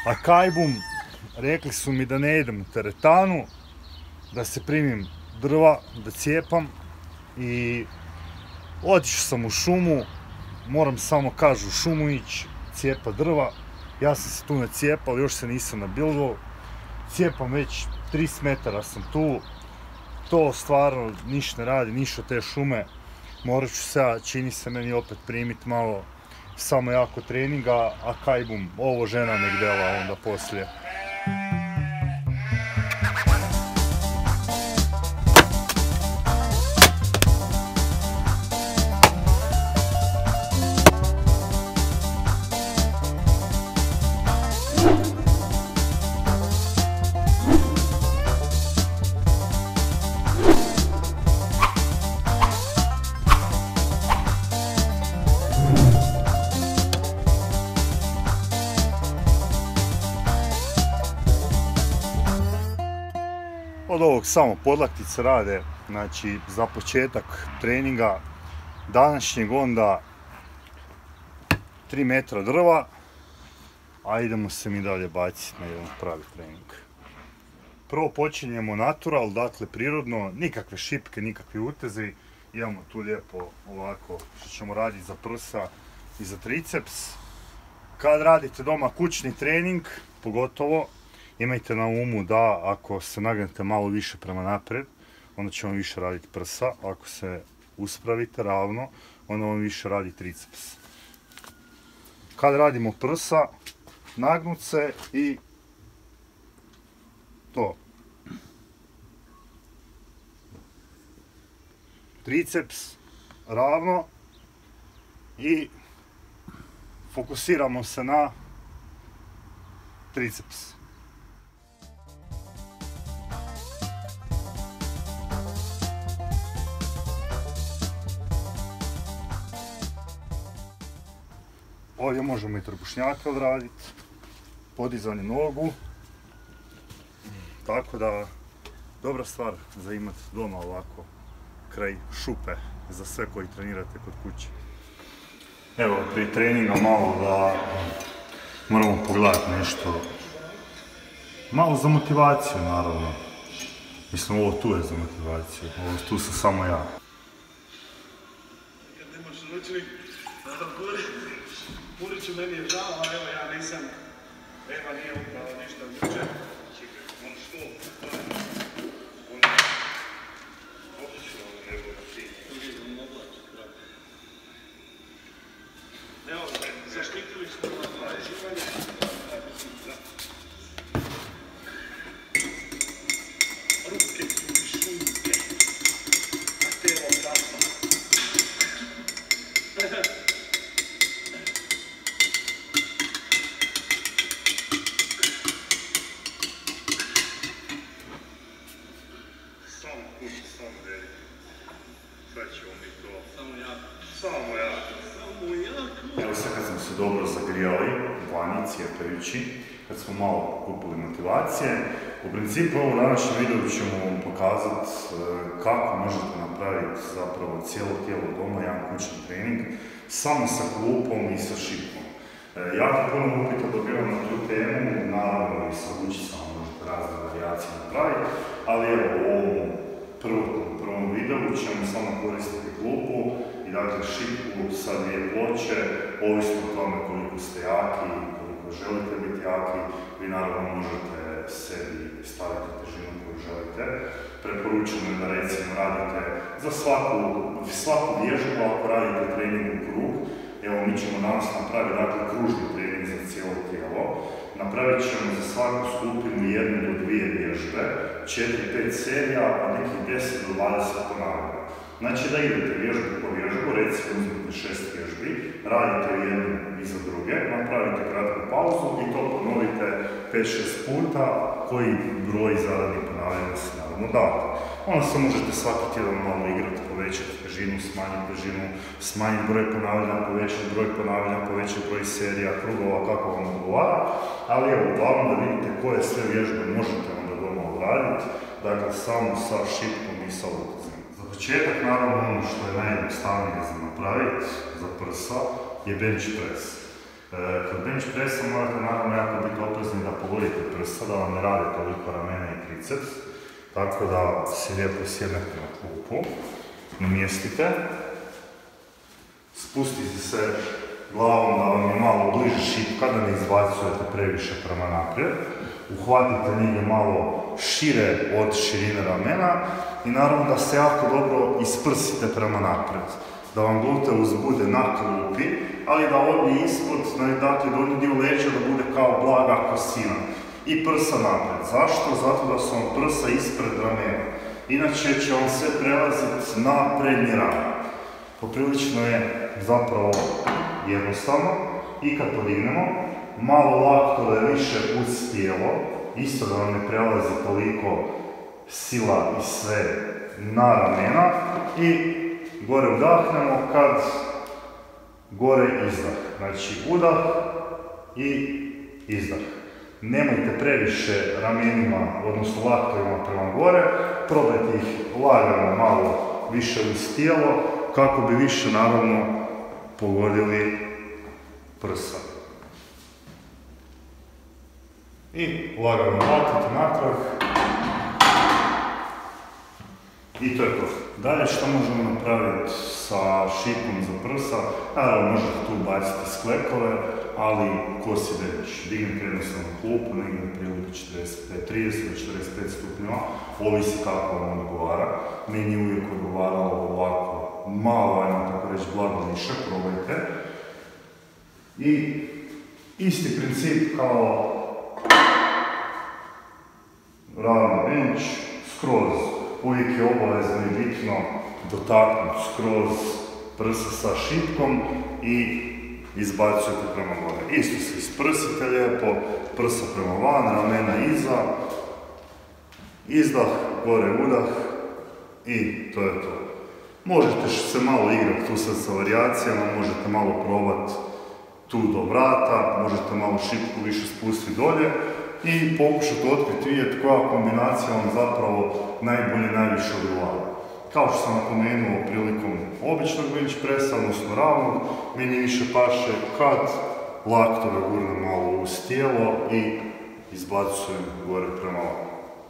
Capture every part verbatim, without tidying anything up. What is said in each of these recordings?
A kajbum, rekli su mi da ne idem u teretanu, da se primim drva, da cijepam i otišao sam u šumu, moram samo kažu u šumu ići, cijepa drva, ja sam se tu nacijepao, još se nisam nabilvao, cijepam već trideset metara sam tu, to stvarno ništa ne radi, ništa te šume, morat ću se, čini se meni opet primiti malo samo jako treninga, a kajbum, ovo žena nek dela onda poslije. Od ovog samo podlaktice rade, znači za početak treninga današnjeg onda tri metra drva, a idemo se mi dalje baciti na jedan pravi trening. Prvo počinjemo natural, dakle prirodno, nikakve šipke, nikakvi utezi, imamo tu lijepo ovako što ćemo raditi za prsa i za triceps. Kad radite doma kućni trening, pogotovo, imajte na umu da ako se nagnete malo više prema naprijed, onda će vam više raditi prsa, ako se uspravite ravno, onda vam više radi triceps. Kad radimo prsa, nagnut se i to. Triceps ravno i fokusiramo se na triceps. Ovdje možemo i trbušnjake odraditi, podizanje nogu, tako da dobra stvar za imati doma ovako kraj šupe za sve koji trenirate kod kuće. Evo prije treninga malo da moramo pogledati nešto, malo za motivaciju naravno, mislim ovo tu je za motivaciju, ovo tu sam samo ja. Kad nemaš ručnik, Puriću, meni je žao, a evo ja nisam, Eva nije upravo ništa jučer. Čekaj, ono što? Ono, otiću ovo nego ti. Ono oblači, brate. Evo, zaštitili smo na živanje. Ruke su mi šunke, a telo kasa. Evo sad kad smo se dobro zagrijali, vani cijepajući, kad smo malo kupili motivacije, u principu u današnjem videu ćemo vam pokazati kako možete napraviti zapravo cijelo tijelo doma, jedan kućni trening, samo sa klupom i sa šipom. Jako puno upita dobivam na tu temu, naravno i sa ručicama možete razne varijacije napraviti, ali evo u ovom prvom, prvom videu ćemo samo koristiti klupu i dakle šipu sa dvije ploče, ovisno o tome koliko ste jaki, koliko želite biti jaki, vi naravno možete sebi staviti težinu koju želite. Preporučeno je da recimo radite za svaku, svaku vježbu, ako radite trening u krug. Evo mi ćemo danas napraviti dakle kružni trening za cijelo tijelo. Napravit ćemo za svaku skupinu jednu do dvije vježbe, četiri do pet serija, a nekih deset do dvadeset ponavljanja. Znači da idete vježbu po vježbu, recimo uzmete šest vježbi, radite jednu iza druge, napravite kratku pauzu i to ponovite pet šest puta, koji broj zadanih ponavljanja se naravno date. Onda se možete svaki tjedan malo igrati, povećati težinu, smanjiti težinu, smanjiti broj ponavljanja, povećati broj ponavljanja, povećati broj serija, krugova, kako vam odgovara. Ali evo, uglavnom da vidite koje sve vježbe možete onda doma odraditi, dakle samo sa šipkom i sa utezom. Za početak, naravno, ono što je najjednostavnije za napraviti, za prsa, je bench press. Kod bench pressa morate naravno jako biti oprezni da pogodite prsa, da vam ne rade toliko ramena i triceps. Tako da se lijepo sjednete na klupu, namjestite, spustite se glavom da vam je malo bliže šipka, da ne izbacujete previše prema naprijed. Uhvatite njega malo šire od širine ramena i naravno da se jako dobro isprsite prema naprijed. Da vam gluteus bude na klupi, ali da ovdje ispod, dakle donji dio leđa da bude kao blaga kosina. I prsa naprijed. Zašto? Zato da su vam prsa ispred ramena. Inače će vam sve prelaziti na prednji ramen. Poprilično je zapravo jednostavno. I kad podignemo, malo laktove više uz tijelo, isto da vam ne prelazi toliko sila i sve na ramena i gore udahnemo kad gore izdah. Znači udah i izdah. Nemojte previše ramenima, odnosno laktovima prema gore, probajte ih lagano malo više uz tijelo kako bi više naravno pogodili prsa. I lagano vratite natrag. I to je to. Dalje što možemo napraviti sa šipom za prsa? Naravno možete tu baciti sklekove, ali kosi bench. Dignete jednostavno klupu, negdje na prilike četrdeset pet, trideset do četrdeset pet stupnjeva, ovisi kako vam odgovara. Meni uvijek odgovaralo ovako malo, ajmo tako reći blago više, probajte. I isti princip kao ravno bench, skroz. Uvijek je obavezno i bitno dotaknuti skroz prsa sa šipkom i izbacujete prema gore. Isto se isprsite lijepo, prsa prema van, ramena iza, izdah, gore udah i to je to. Možete se malo igrati tu sad sa varijacijama, možete malo probati tu do vrata, možete malo šipku više spustiti dolje i pokušati otkriti, vidjeti koja kombinacija vam zapravo najbolje, najviše odgovara. Kao što sam napomenuo prilikom običnog bench pressa, odnosno ravnog, meni više paše kad laktove gurnem malo uz tijelo i izbacujem gore prema van.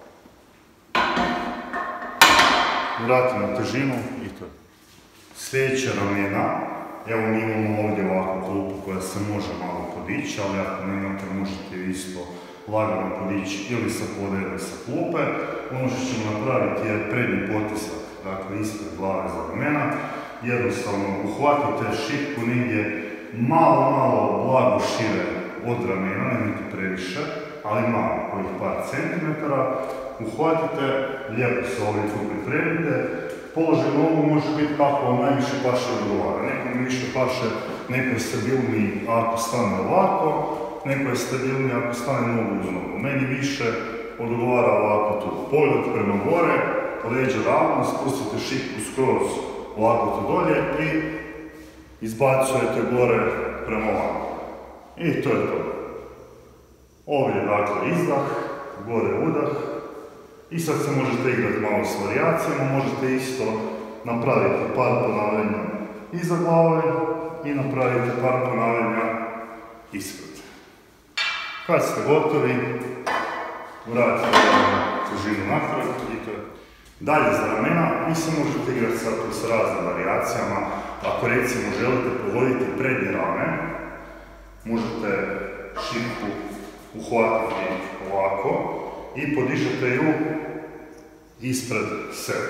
Vratim na težinu i to je. Sljedeća ramena, evo mi imamo ovdje ovakvu klupu koja se može malo podići, ali ako nemate možete isto lagano podići ili sa poda ili sa klupe. Ono što ćemo napraviti je prednji potisak, dakle ispred glave za ramena. Jednostavno uhvatite šipku negdje malo, malo blago šire od ramena, nemojte previše, ali malo, kojih par centimetara. Uhvatite, lijepo se ovdje tu pripremite. Položaj nogu može biti kako vam najviše paše odgovara. Nekom više paše, neko je stabilniji ako stane ovako, neko je stabilniji ako stane nogu uz nogu. Meni više odgovara ovako tu. Pogled prema gore, leđa ravno, spustite šipku skroz ovako tu dolje i izbacujete gore prema van. I to je to. Ovdje je dakle izdah, gore udah. I sad se možete igrati malo s varijacijama, možete isto napraviti par ponavljanja iza glave i napraviti par ponavljanja ispred. Kad ste gotovi, vratite težinu natrag i to je. Dalje za ramena, vi se možete igrati sad s raznim varijacijama. Ako recimo želite pogoditi prednji ramen, možete šipku uhvatiti ovako i podižete ju ispred sebe.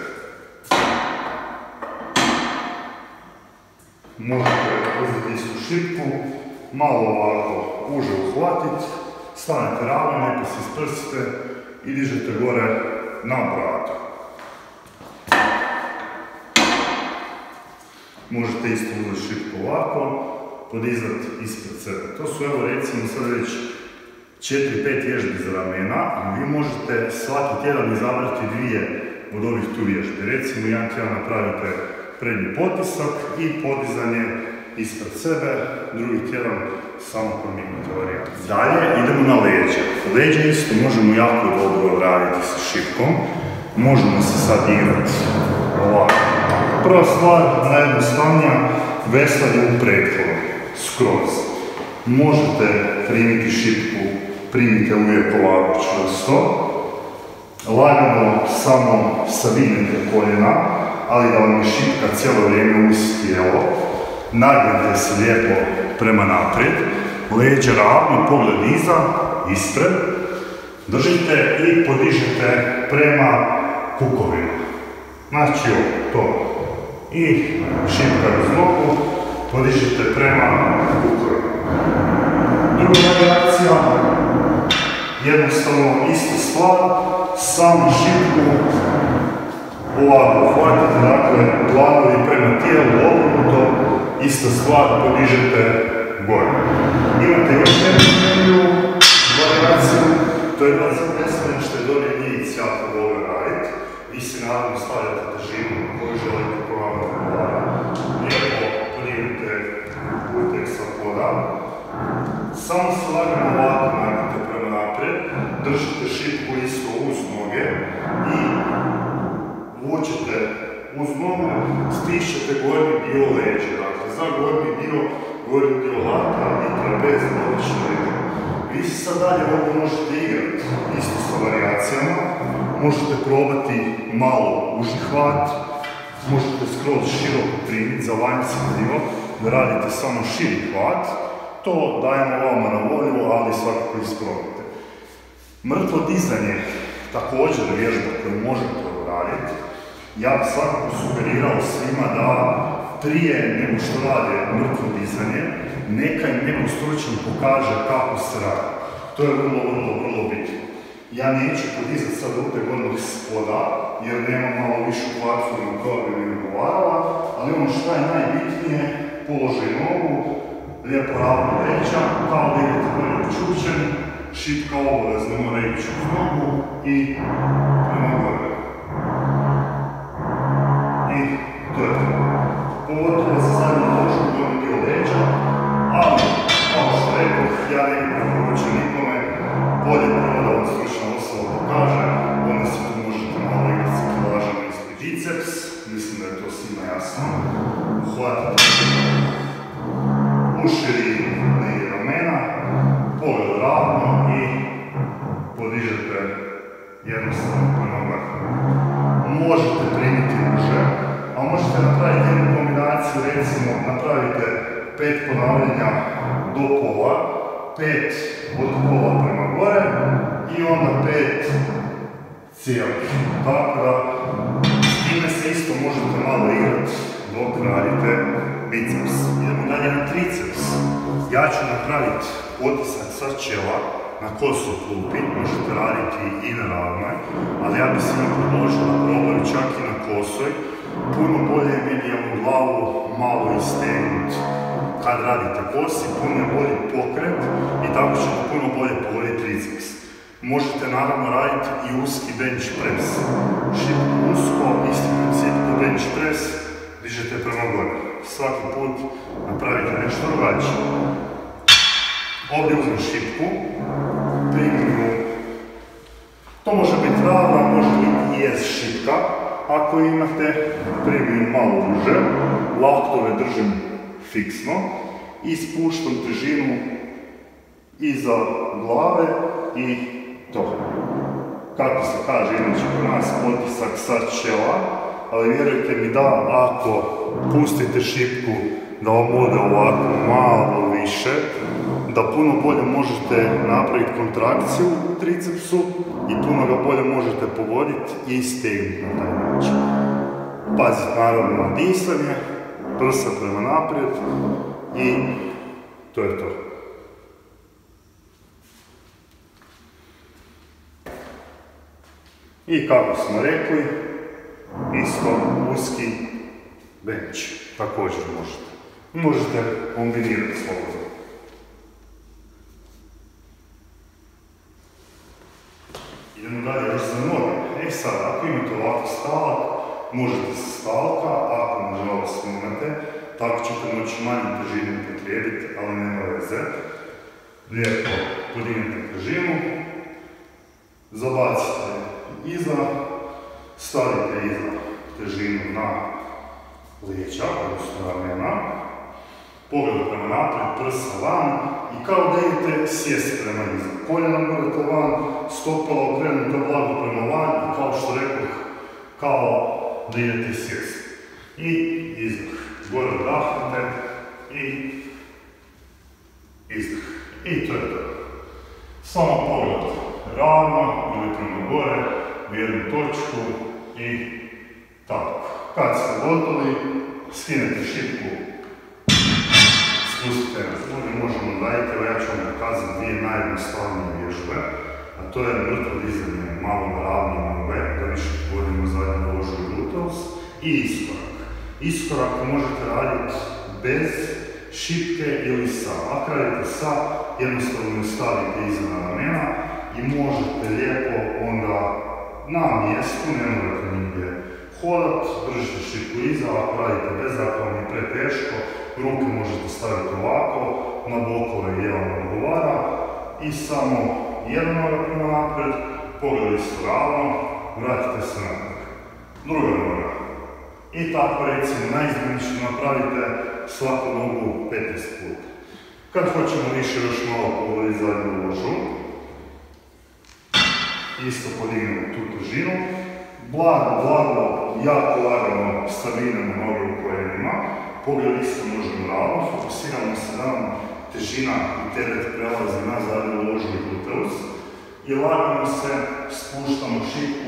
Možete uzeti istu šipku, malo ovako uže uhvatiti, stanete ravno, neko se isprsite i dižete gore na bradu. Možete isto uzeti šipku ovako, podizati ispred sebe. To su evo recimo sad već četiri pet vježbi za ramena, a vi možete svaki tjedan izabrati dvije od ovih tu vježbi. Recimo jedan tjedan napravite prednji potisak i podizanje ispred sebe, drugi tjedan samo promijenite varijaciju. Dalje idemo na leđa. Leđa isto možemo jako dobro raditi sa šipkom. Možemo se sad igrati ovako. Prva stvar, najjednostavnija, veslanje u prethodu, skroz. Možete primiti šipku, primite uvijek ovako čvrsto. Lagano samo savinete koljena, ali da vam je šipka cijelo vrijeme uz tijelo. Nagnete se lijepo prema naprijed, leđa ravno, pogled iza, ispred. Držite i podižete prema kukovima. Znači ovo, to. I šipka uz nogu, podižete prema kukovima. Druga reakcija, jednostavno istu stvar, samo šipku ovako hvatite, dakle, dlanovi prema tijelu, obrnuto, ista stvar, podižete gore. Imate još jednu varijaciju, to je dvadeset deset što je dolje njic jako vole raditi. Vi si naravno stavljate težinu koju želite pogledati glava. Lijepo podijelite putek sa poda. Samo se lagano ovako nagnete prema naprijed, držite šipku isto uz noge i vučete uz nogu, stišćete gornji dio leđa. Dakle, za gornji dio, gornji dio lata i trapeza dotične leđa. Vi se sad dalje ovdje možete igrati isto sa varijacijama, možete probati malo uži hvat, možete skroz široko primiti za vanjski dio, da radite samo širi hvat. To dajemo vama na volju, ali svakako isprobajte. Mrtvo dizanje, također vježba koju možete raditi. Ja bih svakako sugerirao svima da prije nego što rade mrtvo dizanje, neka im neko stručan pokaže kako se radi. To je vrlo, vrlo, vrlo bitno. Ja neću podizati sad uteg odmah spoda, jer nemam malo višu platformu koja bi mi odgovarala, ali ono što je najbitnije, položaj nogu, lijepo ravno leđa, kao da idete bolje učučeni, šipka obavezno mora ići uz nogu i prema gore. I to je to. Pogotovo za zadnju ložu gornji dio leđa, ali kao što rekao, ja ne bih preporučio nikome, bolje prvo da vam stručna osoba pokaže, onda se tu možete malo igrati sa kilažama ispred biceps, mislim da je to svima jasno. Uhvatite u širini ramena, pogled ravno i podižete jednostavno prema gore. Možete primiti uže, a možete napraviti jednu kombinaciju, recimo napravite pet ponavljanja do pola, pet od pola prema gore i onda pet cijelih. Tako da, s time se isto možete malo igrati dok radite biceps. Idemo dalje na triceps. Ja ću napraviti potisak sa čela na kosu klupi, možete raditi i na ravnoj, ali ja bih svima predložio da probaju čak i na kosoj. Puno bolje je medijalnu glavu malo istegnuti. Kad radite kosi, puno je bolji pokret i tako ćete puno bolje povoditi triceps. Možete naravno raditi i uski bench press. Šipku usko, isti princip ko bench press, dižete prema gore. Svaki put napravite nešto drugačije. Ovdje uzmem šipku, primim ju. To može biti ravna, može biti i jez šipka. Ako imate, primim malo uže, laktove držim fiksno i spuštam težinu iza glave i to. Kako se kaže inače kod nas, potisak sa čela, ali vjerujte mi da ako pustite šipku da vam ode ovako malo više, da puno bolje možete napraviti kontrakciju u tricepsu i puno ga bolje možete pogoditi i stegnuti na taj način. Pazite naravno na disanje, prsa prema naprijed i to je to. I kako smo rekli, isto uski bench, također možete. Možete kombinirati slobodno. Idemo dalje još za noge. E sad, ako imate ovako stalak, možete se stalka, ako nažalost imate, tako ćete moći manju težinu upotrijebiti, ali nema veze. Lijepo podignete težinu, zabacite iza, stavite iza težinu na leđa, odnosno ramena Pogled prema naprijed, prsa van i kao da idete sjesti prema iza. Koljena gurate van, stopala okrenuta blago prema van i kao što rekoh, kao da idete sjesti. I izdah. Gore vdahnete i izdah. I to je to. Samo pogled ravno ili prema gore u jednu točku i tako. Kad ste gotovi, skinete šipku, spustite na zbog i možemo raditi. Evo ja ću vam pokazati dvije najjednostavnije vježbe, a to je mrtvo dizanje malo na ravni noge, da više vodimo zadnju ložu i gluteus, i iskorak. Iskorak možete raditi bez šipke ili sa. Ako radite sa, jednostavno stavite iza na ramena i možete lijepo onda na mjestu, ne morate nigdje hodat, držite šipku iza, ako radite bez, ako vam je preteško, ruke možete staviti ovako, na bokove gdje vam odgovara i samo jedna noga prema naprijed, pogled isto ravno, vratite se natrag. Druga noga. I tako recimo najizmjenično napravite svaku nogu petnaest puta. Kad hoćemo više još malo pogledati zadnju ložu, isto podignemo tu težinu, blago, blago, jako lagano stabilnemo noge u koljenima, pogled isto možemo ravno, fokusiramo se da nam težina i teret prelazi na zadnju ložu i gluteus i lagano se spuštamo šipku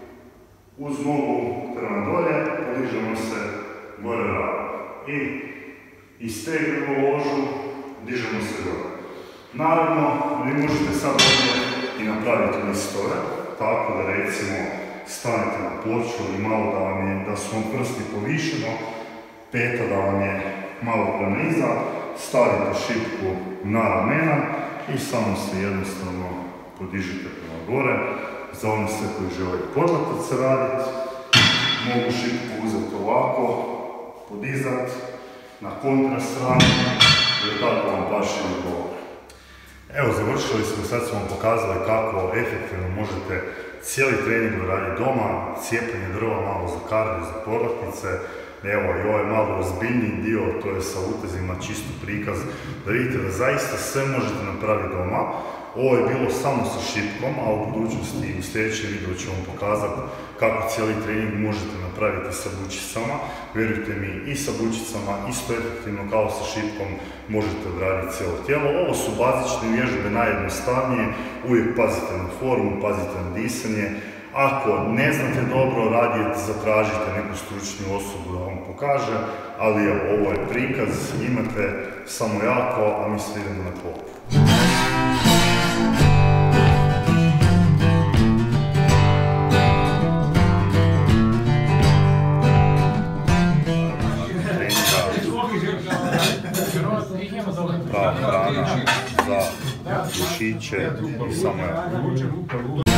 uz nogu prema dolje, podižemo se gore ravno i istegnemo ložu, dižemo se gore. Naravno, vi možete sad ovdje i napraviti listove, tako da recimo stanete na ploču i malo da vam je, da su vam prsti povišeno, peta da vam je malo prema iza, stavite šipku na ramena i samo se jednostavno podižete prema gore. Za one sve koji žele podlaktice raditi, mogu šipku uzeti ovako, podizati na kontra stranu, jer tako vam paše na govor. Evo, završili smo, sad smo vam pokazali kako efektivno možete cijeli trening raditi doma, cijepljenje drva malo za kardio, za podlaktice. Evo, i ovaj malo ozbiljniji dio, to je sa utezima, čisto prikaz, da vidite da zaista sve možete napraviti doma. Ovo je bilo samo sa šipkom, a u budućnosti i u sljedećem videu ću vam pokazati kako cijeli trening možete napraviti sa bučicama. Vjerujte mi, i sa bučicama isto efektivno kao sa šipkom možete odraditi cijelo tijelo. Ovo su bazične vježbe, najjednostavnije, uvijek pazite na formu, pazite na disanje. Ako ne znate dobro, radije zatražite neku stručnu osobu da vam pokaže, ali evo, ovo je prikaz, imate samo jako, a mi se idemo na klopu. Prava hrana za dušiće i samo jako.